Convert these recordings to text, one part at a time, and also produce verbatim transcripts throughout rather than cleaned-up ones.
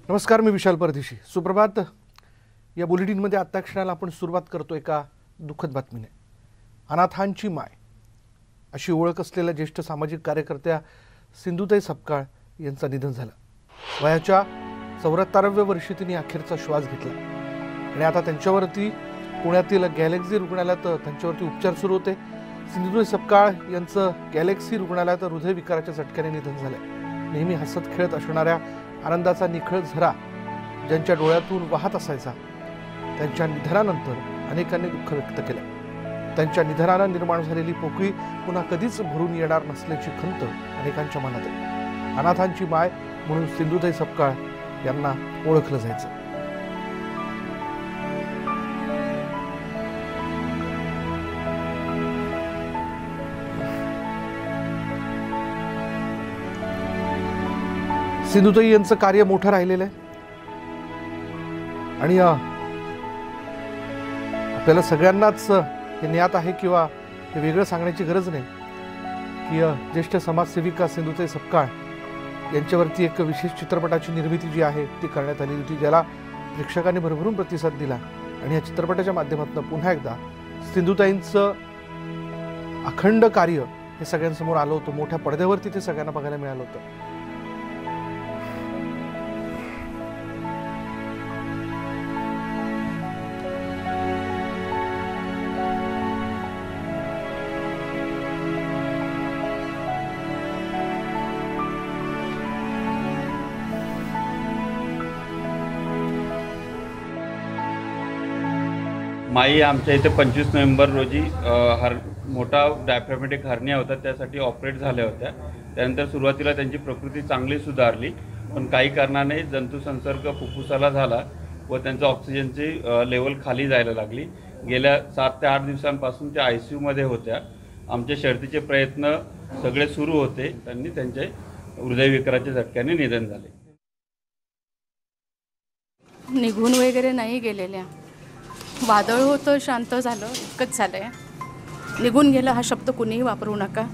नमस्कार, मी विशाल परदेशी. सुप्रभात. या बुलेटिनमध्ये आत्ता क्षणाला आपण सुरुवात करतो एका दुःखद बातमीने. अनाथांची माय अशी ओळख असलेल्या ज्येष्ठ सामाजिक कार्यकर्त्या सिंधुताई सपकाळ यांचं निधन झालं. वयाच्या चौऱ्याहत्तराव्या वर्षी तिने अखेरचा श्वास घेतला आणि आता त्यांच्यावरती पुण्यातील गॅलेक्सी रुग्णालयात त्यांच्यावरती उपचार सुरू होते. सिंधुताई सपकाळ यांचं गॅलेक्सी रुग्णालयात हृदयविकाराच्या झटक्याने निधन झालं. नेहमी हसत खेळत असणाऱ्या आनंदाचा निखळ झरा ज्यांच्या डोळ्यातून वाहत असायचा, त्यांच्या निधनानंतर अनेकांनी दुःख व्यक्त केलं. त्यांच्या निधनानं निर्माण झालेली पोकळी पुन्हा कधीच भरून येणार नसल्याची खंत अनेकांच्या मनात आहे. अनाथांची माय म्हणून सिंधुताई सपकाळ यांना ओळखलं जायचं. सिंधुताई यांचं कार्य मोठं राहिलेलं आहे आणि आपल्याला सगळ्यांनाच हे ज्ञात आहे किंवा हे वेगळं सांगण्याची गरज नाही की ज्येष्ठ समाजसेविका सिंधुताई सपकाळ यांच्यावरती एक विशेष चित्रपटाची निर्मिती जी आहे ती करण्यात आली होती, ज्याला प्रेक्षकांनी भरभरून प्रतिसाद दिला. आणि या चित्रपटाच्या माध्यमातून पुन्हा एकदा सिंधुताईंचं अखंड कार्य हे सगळ्यांसमोर आलं होतं. मोठ्या पडद्यावरती ते सगळ्यांना बघायला मिळालं होतं. माई आमच्या इथे पंचवीस नोव्हेंबर रोजी हर मोठा डायफ्रॅमॅटिक हर्निया होता, त्यासाठी ऑपरेट झाल्या होत्या. त्यानंतर सुरुवातीला त्यांची प्रकृती चांगली सुधारली, पण काही कारणाने जंतुसंसर्ग फुफ्फुसाला झाला व त्यांचं ऑक्सिजनची लेवल खाली जायला लागली. गेल्या सात ते आठ दिवसांपासून त्या आय सी यूमध्ये होत्या. आमचे शर्थीचे प्रयत्न सगळे सुरू होते. त्यांनी त्यांचे हृदयविकाराच्या झटक्याने निधन झाले. निघून वगैरे नाही गेलेल्या, वादळ होतं, शांत झालं, इतकंच झालं आहे. निघून गेलं हा शब्द कुणीही वापरू नका.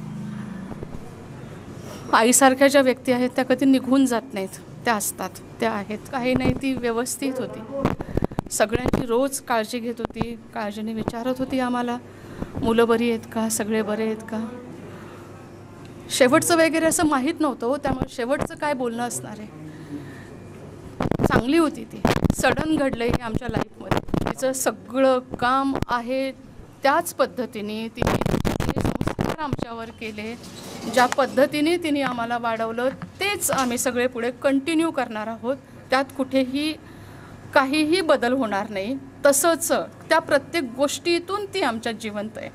आईसारख्या ज्या व्यक्ती आहेत त्या कधी निघून जात नाहीत, त्या असतात, त्या आहेत. काही नाही, ती व्यवस्थित होती, सगळ्यांची रोज काळजी घेत होती, काळजीने विचारत होती आम्हाला, मुलं बरी आहेत का, सगळे बरे आहेत का. शेवटचं वगैरे असं माहीत नव्हतं हो, त्यामुळे शेवटचं काय बोलणं असणार आहे. चांगली होती ती. सडन घडलं आहे आमच्या लाईफमध्ये. तिचं सगळं काम आहे त्याच पद्धतीने तिने संस्कार आमच्यावर केले, ज्या पद्धतीने तिने आम्हाला वाढवलं तेच आम्ही सगळे पुढे कंटिन्यू करणार आहोत. त्यात कुठेही काहीही बदल होणार नाही. तसंच त्या प्रत्येक गोष्टीतून ती आमच्यात जिवंत आहे.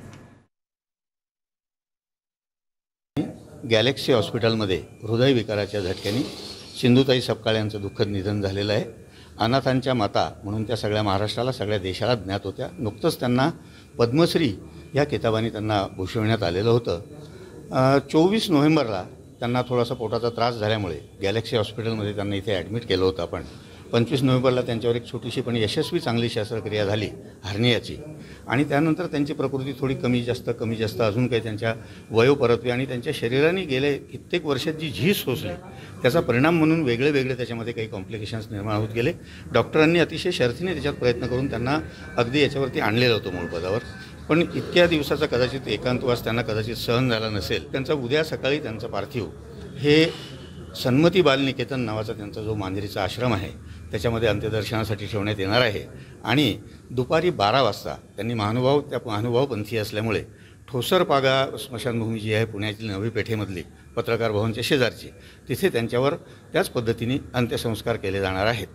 गॅलेक्सी हॉस्पिटलमध्ये हृदयविकाराच्या झटक्याने सिंधुताई सपकाळ यांचं दुःखद निधन झालेलं आहे. अनाथांच्या माता म्हणून त्या सगळ्या महाराष्ट्राला, सगळ्या देशाला ज्ञात होत्या. नुकतंच त्यांना पद्मश्री या किताबाने त्यांना भूषवण्यात आलेलं होतं. चोवीस नोव्हेंबरला त्यांना थोडासा पोटाचा त्रास झाल्यामुळे गॅलेक्सी हॉस्पिटलमध्ये त्यांना इथे ॲडमिट केलं होतं आपण. पंचवीस नोव्हेंबरला त्यांच्यावर एक छोटीशी पण यशस्वी चांगली शस्त्रक्रिया झाली हर्नियाची, आणि त्यानंतर त्यांची प्रकृती थोडी कमी जास्त कमी जास्त अजून काही त्यांच्या वयोपरत्वे आणि त्यांच्या शरीराने गेले कित्येक वर्षात जी झीज सोसली त्याचा परिणाम म्हणून वेगळे वेगळे त्याच्यामध्ये काही कॉम्प्लिकेशन्स निर्माण होत गेले. डॉक्टरांनी अतिशय शर्थीने त्याच्यात प्रयत्न करून त्यांना अगदी याच्यावरती आणलेलं होतं मूळपदावर. पण इतक्या दिवसाचा कदाचित एकांतवास त्यांना कदाचित सहन झाला नसेल. त्यांचा उद्या सकाळी त्यांचं पार्थिव हे सन्मती बालनिकेतन नावाचा त्यांचा जो मांजरीचा आश्रम आहे त्याच्यामध्ये अंत्यदर्शनासाठी ठेवण्यात येणार आहे. आणि दुपारी बारा वाजता त्यांनी महानुभाव त्या महानुभावपंथी असल्यामुळे ठोसरपागा स्मशानभूमी जी आहे पुण्यातील नवी पेठेमधली पत्रकार भवनच्या शेजारची, तिथे त्यांच्यावर त्याच पद्धतीने अंत्यसंस्कार केले जाणार आहेत.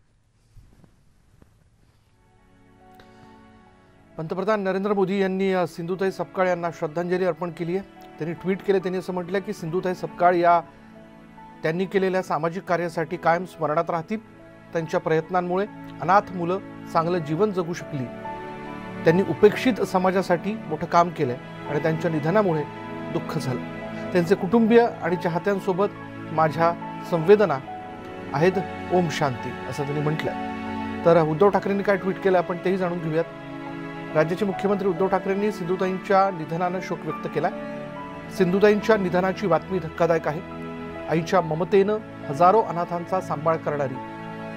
पंतप्रधान नरेंद्र मोदी यांनी सिंधुताई सपकाळ यांना श्रद्धांजली अर्पण केली आहे. त्यांनी ट्विट केले. त्यांनी असं म्हटलं की सिंधुताई सपकाळ या त्यांनी केलेल्या सामाजिक कार्यासाठी कायम स्मरणात राहतील. त्यांच्या प्रयत्नांमुळे अनाथ मुलं चांगलं जीवन जगू शकली. त्यांनी उपेक्षित समाजासाठी मोठं काम केलंय आणि त्यांच्या निधनामुळे दुःख झालं. त्यांचे कुटुंबीय आणि चाहत्यांसोबत माझ्या संवेदना आहेत. ओम शांती, असं त्यांनी म्हटलंय. तर उद्धव ठाकरेंनी काय ट्विट केलं आपण तेही जाणून घेऊयात. राज्याचे मुख्यमंत्री उद्धव ठाकरेंनी सिंधुताईंच्या निधनानं शोक व्यक्त केला. सिंधुताईंच्या निधनाची बातमी धक्कादायक आहे. आईच्या ममतेनं हजारो अनाथांचा सांभाळ करणारी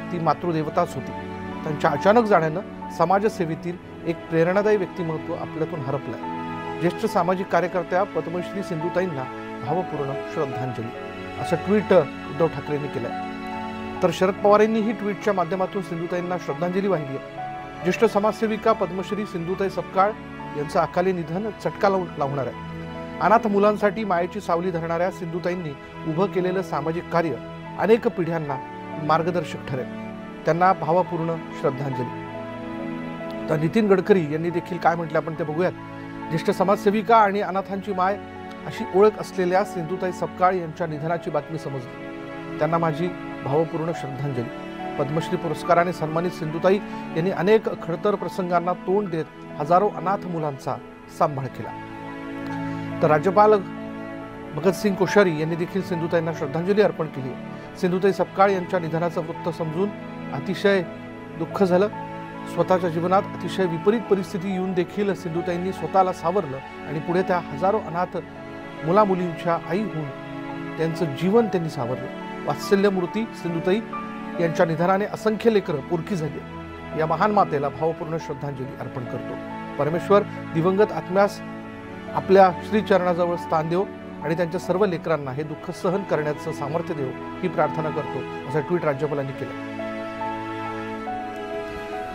ती मातृदेवताच होती. त्यांच्या अचानक जाण्यानं समाजसेवेतील एक प्रेरणादायी व्यक्तिमत्व आपल्यातून हरपलंय. ज्येष्ठ सामाजिक कार्यकर्त्या पद्मश्री सिंधुताईंना भावपूर्ण श्रद्धांजली, असं ट्विट उद्धव ठाकरेंनी केलंय. तर शरद पवारांनीही ट्विटच्या माध्यमातून सिंधुताईंना श्रद्धांजली वाहिली आहे. ज्येष्ठ समाजसेविका पद्मश्री सिंधुताई सपकाळ यांचं अकाली निधन चटका लावणार आहे. अनाथ मुलांसाठी मायेची सावली धरणाऱ्या सिंधुताईंनी उभं केलेलं सामाजिक कार्य अनेक पिढ्यांना मार्गदर्शक ठरेल. त्यांना भावपूर्ण श्रद्धांजली. तर नितीन गडकरी यांनी देखील काय म्हटलं आपण ते बघूयात. ज्येष्ठ समाजसेविका आणि अनाथांची माय अशी ओळख असलेल्या सिंधुताई सपकाळ यांच्या निधनाची बातमी समजली. त्यांना माझी भावपूर्ण श्रद्धांजली. पद्मश्री पुरस्काराने सन्मानित सिंधुताई यांनी अनेक खडतर प्रसंगांना तोंड देत हजारो अनाथ मुलांचा सांभाळ केला. तर राज्यपाल भगतसिंग कोश्यारी यांनी देखील सिंधुताईंना श्रद्धांजली अर्पण केली. सिंधुताई सपकाळ यांच्या निधनाचं वृत्त समजून अतिशय दुःख झालं. स्वतःच्या जीवनात अतिशय विपरीत परिस्थिती येऊन देखील सिंधुताईंनी स्वतःला सावरलं आणि पुढे त्या हजारो अनाथ मुलामुलींच्या आई होऊन त्यांचं जीवन त्यांनी सावरलं. वात्सल्यमूर्ती सिंधुताई यांच्या निधनाने असंख्य लेकरं पुरकी झाली. या महान मातेला भावपूर्ण श्रद्धांजली अर्पण करतो. परमेश्वर दिवंगत आत्म्यास आपल्या श्रीचरणाजवळ स्थान देव आणि त्यांच्या सर्व लेकरांना हे दुःख सहन करण्याचं सामर्थ्य देव ही प्रार्थना करतो, असं ट्विट राज्यपालांनी केलं.